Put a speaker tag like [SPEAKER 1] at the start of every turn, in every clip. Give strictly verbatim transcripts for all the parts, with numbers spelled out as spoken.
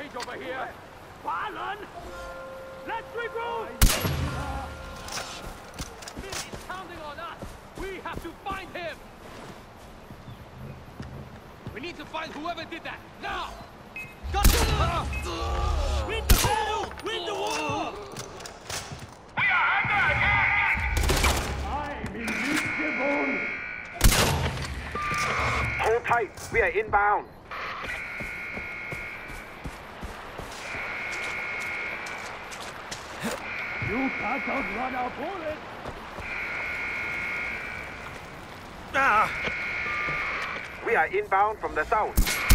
[SPEAKER 1] change over here. Balon! Let's regroup! This is counting on us. We have to find him. We need to find whoever did that. Now! Got to win the battle! Win the war!
[SPEAKER 2] We are under attack!
[SPEAKER 3] I'm invincible!
[SPEAKER 4] Hold tight. We are inbound.
[SPEAKER 3] You can't outrun our bullets!
[SPEAKER 4] Ah. We are inbound from the south.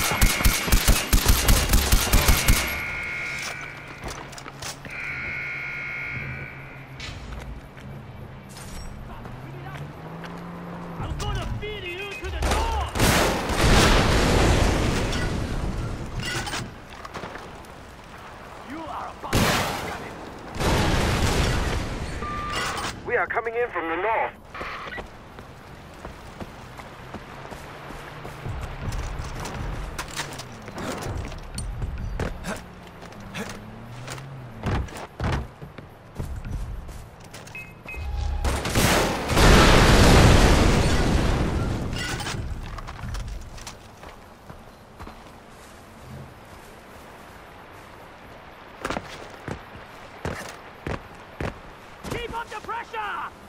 [SPEAKER 3] I'm gonna feed you to the door! You are about to get it!
[SPEAKER 4] We are coming in from the north.
[SPEAKER 3] Keep up the pressure!